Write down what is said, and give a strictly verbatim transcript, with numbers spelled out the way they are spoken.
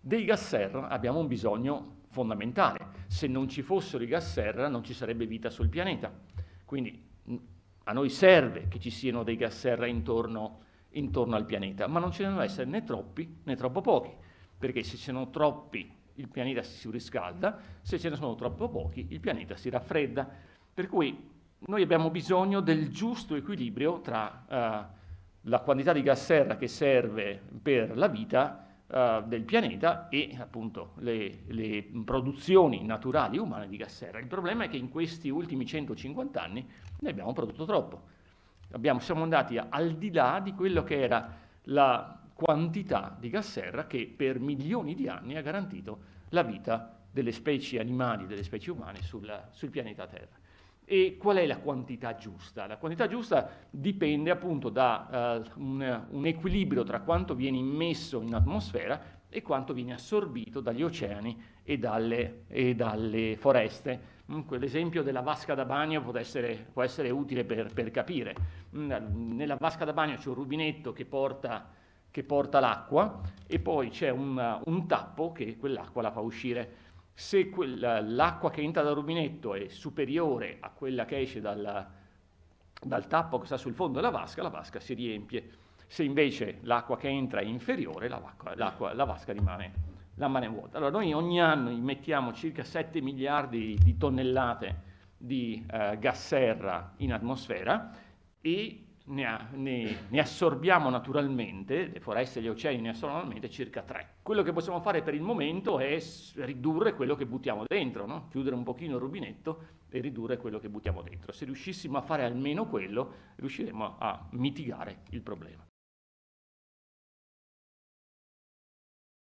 Dei gas serra abbiamo un bisogno fondamentale. Se non ci fossero i gas serra non ci sarebbe vita sul pianeta. Quindi a noi serve che ci siano dei gas serra intorno, intorno al pianeta, ma non ce ne devono essere né troppi né troppo pochi, perché se ce ne sono troppi il pianeta si surriscalda, se ce ne sono troppo pochi il pianeta si raffredda. Per cui noi abbiamo bisogno del giusto equilibrio tra uh, la quantità di gas serra che serve per la vita uh, del pianeta e appunto le, le produzioni naturali umane di gas serra. Il problema è che in questi ultimi centocinquanta anni ne abbiamo prodotto troppo. Abbiamo, siamo andati al di là di quello che era la quantità di gas serra che per milioni di anni ha garantito la vita delle specie animali, delle specie umane sul, sul pianeta Terra. E qual è la quantità giusta? La quantità giusta dipende appunto da uh, un, un equilibrio tra quanto viene immesso in atmosfera e quanto viene assorbito dagli oceani e dalle, e dalle foreste. L'esempio della vasca da bagno può essere, può essere utile per, per capire. Nella vasca da bagno c'è un rubinetto che porta, che porta l'acqua e poi c'è un, un tappo che quell'acqua la fa uscire. Se l'acqua che entra dal rubinetto è superiore a quella che esce dal, dal tappo che sta sul fondo della vasca, la vasca si riempie. Se invece l'acqua che entra è inferiore, la, l'acqua, la vasca rimane, rimane vuota. Allora noi ogni anno immettiamo circa sette miliardi di tonnellate di eh, gas serra in atmosfera e ne, ne, ne assorbiamo naturalmente, le foreste e gli oceani ne assorbono naturalmente circa tre. Quello che possiamo fare per il momento è ridurre quello che buttiamo dentro, no? Chiudere un pochino il rubinetto e ridurre quello che buttiamo dentro. Se riuscissimo a fare almeno quello, riusciremo a mitigare il problema.